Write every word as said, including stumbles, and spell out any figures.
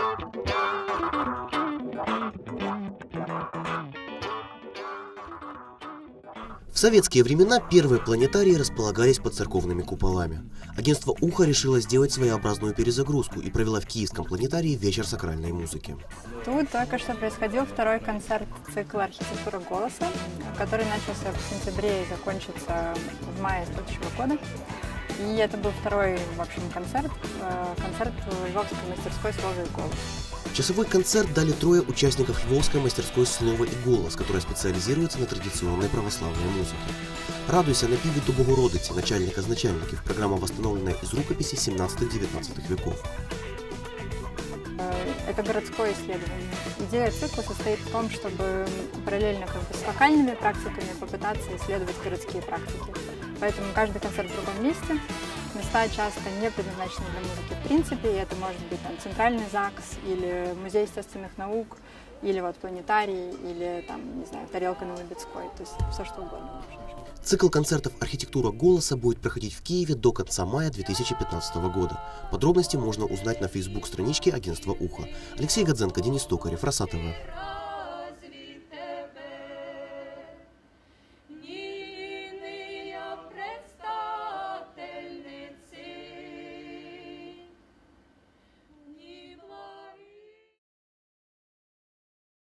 В советские времена первые планетарии располагались под церковными куполами. Агентство «Ухо» решило сделать своеобразную перезагрузку и провела в Киевском планетарии вечер сакральной музыки. Тут только что происходил второй концерт цикла «Архитектура голоса», который начался в сентябре и закончится в мае следующего года. И это был второй, в общем, концерт, концерт Львовской мастерской «Слово и голос». Часовой концерт дали трое участников Львовской мастерской «Слово и голос», которая специализируется на традиционной православной музыке. «Радуйся» напеве до Богородицы, начальника начальников, программа, восстановленная из рукописи семнадцатого-девятнадцатого веков. Это городское исследование. Идея цикла состоит в том, чтобы параллельно как бы с вокальными практиками попытаться исследовать городские практики. Поэтому каждый концерт в другом месте. Места часто не предназначены для музыки в принципе, и это может быть там центральный ЗАГС, или музей естественных наук, или вот планетарий, или там, не знаю, тарелка на Лубецкой, то есть все что угодно. Цикл концертов «Архитектура голоса» будет проходить в Киеве до конца мая две тысячи пятнадцатого года. Подробности можно узнать на фейсбук-страничке агентства «Ухо». Алексей Гадзенко, Денис Токарев, Росатова.